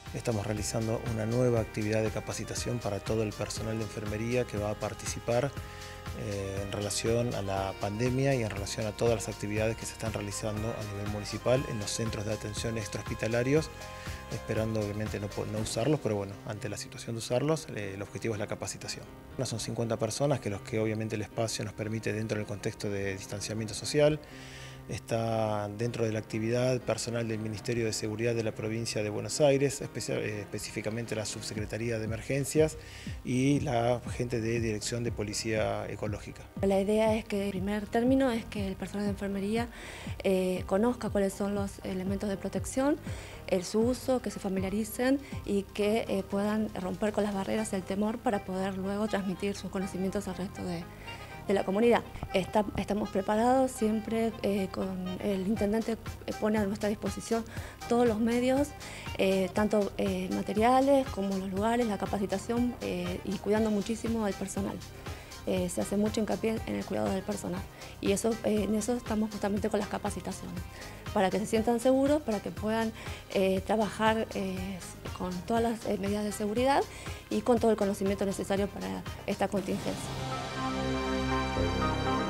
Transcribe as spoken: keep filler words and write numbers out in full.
Estamos realizando una nueva actividad de capacitación para todo el personal de enfermería que va a participar eh, en relación a la pandemia y en relación a todas las actividades que se están realizando a nivel municipal en los centros de atención extrahospitalarios, esperando obviamente no, no usarlos, pero bueno, ante la situación de usarlos, eh, el objetivo es la capacitación. Son cincuenta personas, que los que obviamente el espacio nos permite dentro del contexto de distanciamiento social. Está dentro de la actividad personal del Ministerio de Seguridad de la provincia de Buenos Aires, especial, eh, específicamente la Subsecretaría de Emergencias y la gente de Dirección de Policía Ecológica. La idea es que, en primer término, es que el personal de enfermería eh, conozca cuáles son los elementos de protección, el, su uso, que se familiaricen y que eh, puedan romper con las barreras del temor para poder luego transmitir sus conocimientos al resto de de la comunidad. Está, estamos preparados siempre, eh, con el intendente pone a nuestra disposición todos los medios, eh, tanto eh, materiales como los lugares, la capacitación eh, y cuidando muchísimo al personal. Eh, se hace mucho hincapié en el cuidado del personal y eso, eh, en eso estamos justamente con las capacitaciones, para que se sientan seguros, para que puedan eh, trabajar eh, con todas las eh, medidas de seguridad y con todo el conocimiento necesario para esta contingencia. Thank you.